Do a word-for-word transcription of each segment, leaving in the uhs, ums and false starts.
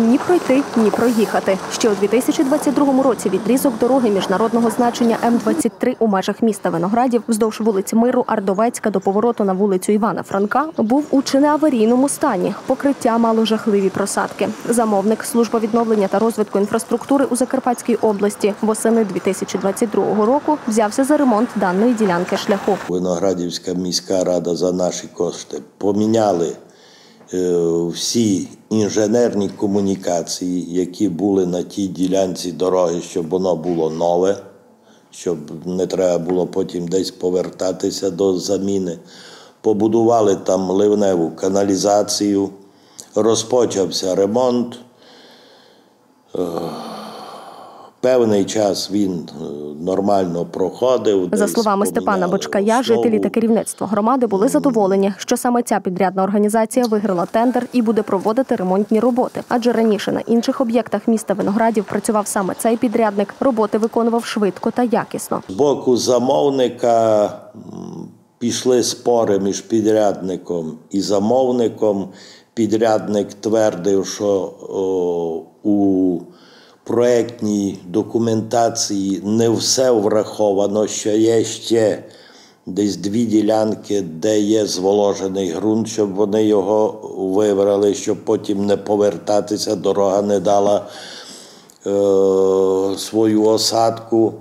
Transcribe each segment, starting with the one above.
ні пройти, ні проїхати. Ще у дві тисячі двадцять другому році відрізок дороги міжнародного значення М двадцять три у межах міста Виноградів вздовж вулиці Миру Ардовецька до повороту на вулицю Івана Франка був у чи не аварійному стані. Покриття мало жахливі просадки. Замовник – Служба відновлення та розвитку інфраструктури у Закарпатській області восени дві тисячі двадцять другого року взявся за ремонт даної ділянки шляху. Виноградівська міська рада за наші кошти поміняли всі інженерні комунікації, які були на тій ділянці дороги, щоб воно було нове, щоб не треба було потім десь повертатися до заміни. Побудували там ливневу каналізацію, розпочався ремонт. Певний час він нормально проходив. За словами Степана Бочкая, жителі та керівництво громади були задоволені, що саме ця підрядна організація виграла тендер і буде проводити ремонтні роботи. Адже раніше на інших об'єктах міста Виноградів працював саме цей підрядник, роботи виконував швидко та якісно. З боку замовника пішли спори між підрядником і замовником. Підрядник твердив, що о, у проєктній документації не все враховано, що є ще десь дві ділянки, де є зволожений ґрунт, щоб вони його вибрали, щоб потім не повертатися, дорога не дала е, свою осадку.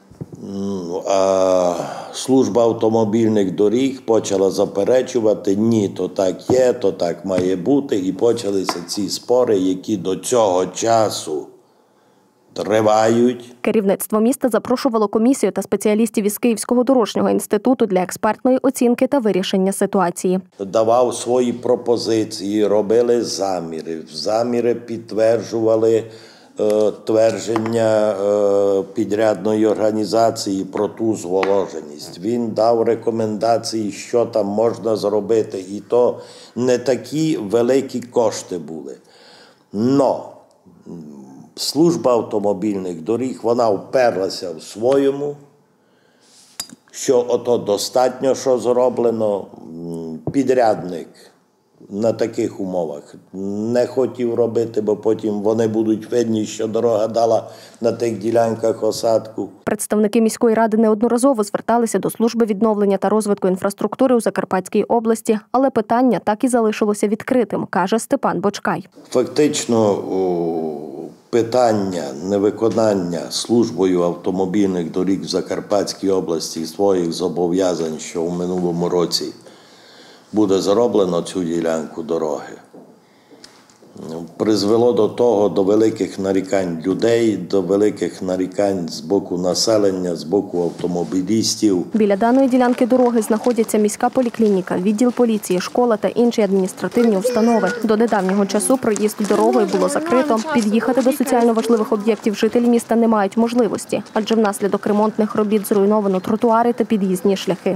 А служба автомобільних доріг почала заперечувати, ні, то так є, то так має бути, і почалися ці спори, які до цього часу тривають. Керівництво міста запрошувало комісію та спеціалістів із Київського дорожнього інституту для експертної оцінки та вирішення ситуації. Давав свої пропозиції, робили заміри. Заміри підтверджували е, твердження е, підрядної організації про ту зволоженість. Він дав рекомендації, що там можна зробити. І то не такі великі кошти були. Но Служба автомобільних доріг, вона вперлася в своєму, що ото достатньо, що зроблено. Підрядник на таких умовах не хотів робити, бо потім вони будуть винні, що дорога дала на тих ділянках осадку. Представники міської ради неодноразово зверталися до Служби відновлення та розвитку інфраструктури у Закарпатській області, але питання так і залишилося відкритим, каже Степан Бочкай. Фактично, питання невиконання Службою автомобільних доріг в Закарпатській області своїх зобов'язань, що в минулому році буде зроблено цю ділянку дороги, призвело до того, до великих нарікань людей, до великих нарікань з боку населення, з боку автомобілістів. Біля даної ділянки дороги знаходяться міська поліклініка, відділ поліції, школа та інші адміністративні установи. До недавнього часу проїзд дорогою було закрито. Під'їхати до соціально важливих об'єктів жителі міста не мають можливості, адже внаслідок ремонтних робіт зруйновано тротуари та під'їзні шляхи.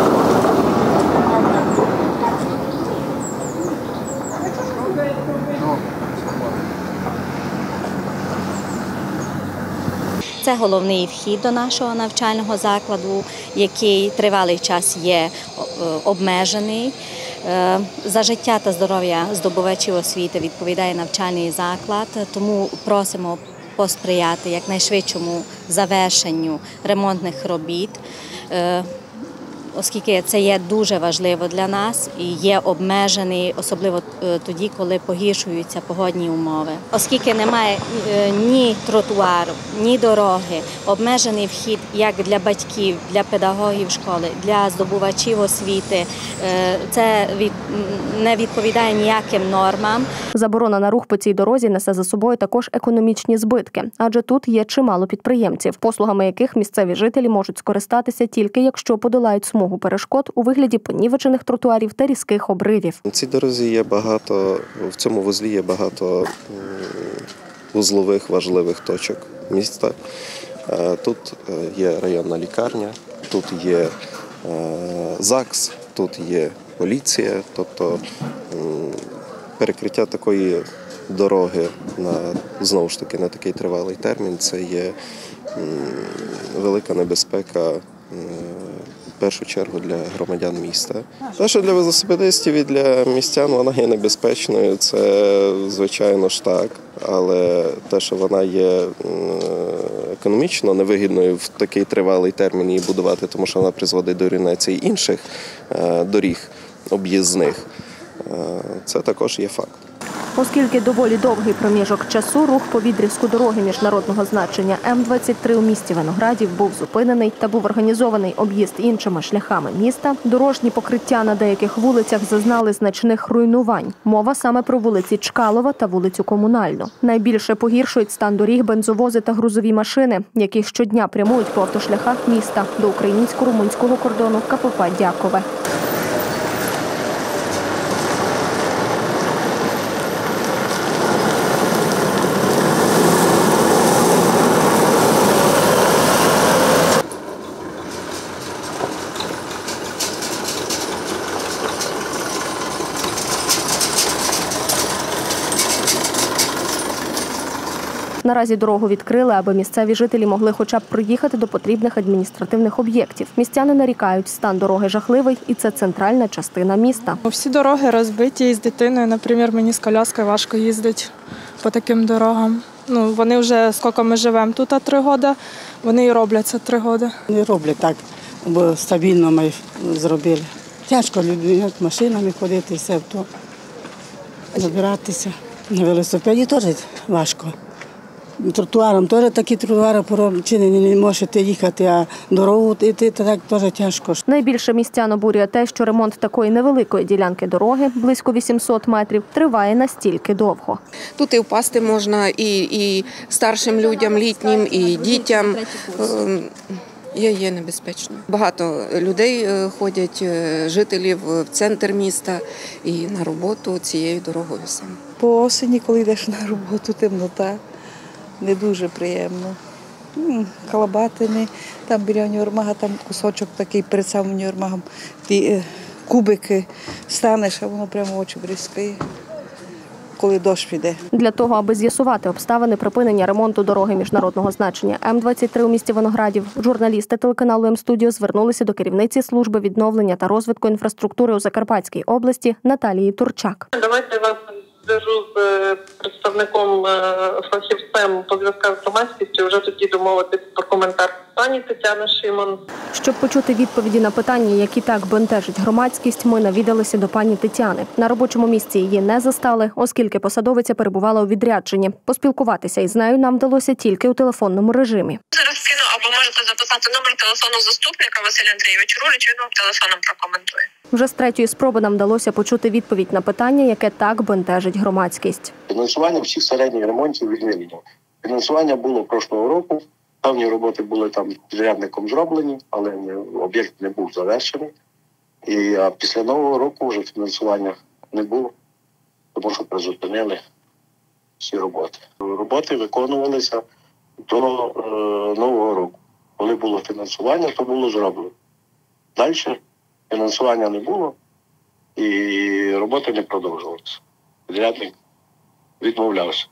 Це головний вхід до нашого навчального закладу, який тривалий час є обмежений. За життя та здоров'я здобувачів освіти відповідає навчальний заклад, тому просимо посприяти якнайшвидшому завершенню ремонтних робіт, оскільки це є дуже важливо для нас і є обмежений, особливо тоді, коли погіршуються погодні умови. Оскільки немає ні тротуару, ні дороги, обмежений вхід як для батьків, для педагогів школи, для здобувачів освіти, це не відповідає ніяким нормам. Заборона на рух по цій дорозі несе за собою також економічні збитки, адже тут є чимало підприємців, послугами яких місцеві жителі можуть скористатися тільки якщо подолають смугу перешкод у вигляді понівечених тротуарів та різких обривів. На цій дорозі є багато, в цьому вузлі є багато вузлових важливих точок міста. Тут є районна лікарня, тут є ЗАГС, тут є поліція, тобто перекриття такої дороги на, знову ж таки, на такий тривалий термін – це є велика небезпека в першу чергу для громадян міста. Те, що для велосипедистів і для містян вона є небезпечною, це звичайно ж так, але те, що вона є економічно невигідною в такий тривалий термін її будувати, тому що вона призводить до руйнації інших доріг об'їзних, це також є факт. Оскільки доволі довгий проміжок часу, рух по відрізку дороги міжнародного значення М двадцять три у місті Виноградів був зупинений та був організований об'їзд іншими шляхами міста, дорожні покриття на деяких вулицях зазнали значних руйнувань. Мова саме про вулиці Чкалова та вулицю Комунальну. Найбільше погіршують стан доріг бензовози та грузові машини, які щодня прямують по автошляхах міста до українсько-румунського кордону Ка П П Дякове. Наразі дорогу відкрили, аби місцеві жителі могли хоча б проїхати до потрібних адміністративних об'єктів. Містяни нарікають, стан дороги жахливий, і це центральна частина міста. Всі дороги розбиті, і з дитиною, наприклад, мені з коляскою важко їздити по таким дорогам. Ну, вони вже, скільки ми живемо тут, три роки, вони і роблять це три роки. Не роблять так, бо стабільно ми зробили. Тяжко людям машинами ходити, все то забиратися. На велосипеді теж важко. Тротуаром теж такі тротуари пороблені, не можете їхати, а дорогу йти так теж тяжко. Найбільше містян обурює те, що ремонт такої невеликої ділянки дороги, близько вісімсот метрів, триває настільки довго. Тут і впасти можна і, і старшим людям, літнім, і дітям. Є, є небезпечно. Багато людей ходять, жителів в центр міста і на роботу цією дорогою саме. По осені, коли йдеш на роботу, темнота. Не дуже приємно. Калабатини, там біля універмага, там кусочок такий перед самим універмагом, ті кубики станеш, а воно прямо очі бризкає, коли дощ піде. Для того, аби з'ясувати обставини припинення ремонту дороги міжнародного значення М двадцять три у місті Виноградів, журналісти телеканалу М-Студіо звернулися до керівниці служби відновлення та розвитку інфраструктури у Закарпатській області Наталії Турчак. Давайте вас зв'яжу з представником фахівцем по зв'язках з громадськістю, вже тоді домовитися про коментар. Пані Тетяна Шимон. Щоб почути відповіді на питання, які так бентежать громадськість, ми навідалися до пані Тетяни. На робочому місці її не застали, оскільки посадовиця перебувала у відрядженні. Поспілкуватися із нею нам вдалося тільки у телефонному режимі. Зараз скину, або можете записати номер телефону заступника Василя Андрійовича Рурич, він вам телефоном прокоментує. Вже з третьої спроби нам вдалося почути відповідь на питання, яке так бентежить громадськість. Фінансування всіх середніх ремонтів відмінено. Фінансування було прошлого року. Певні роботи були там підрядником зроблені, але об'єкт не був завершений. І а після Нового року вже фінансування не було, тому що призупинили всі роботи. Роботи виконувалися до е, Нового року. Коли було фінансування, то було зроблено. Далі фінансування не було і роботи не продовжувалися. Підрядник відмовлявся.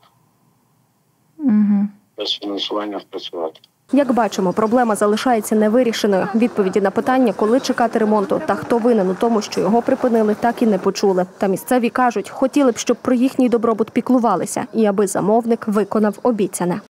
Угу. Без фінансування працювати. Як бачимо, проблема залишається невирішеною. Відповіді на питання, коли чекати ремонту та хто винен у тому, що його припинили, так і не почули. Та місцеві кажуть, хотіли б, щоб про їхній добробут піклувалися і аби замовник виконав обіцяне.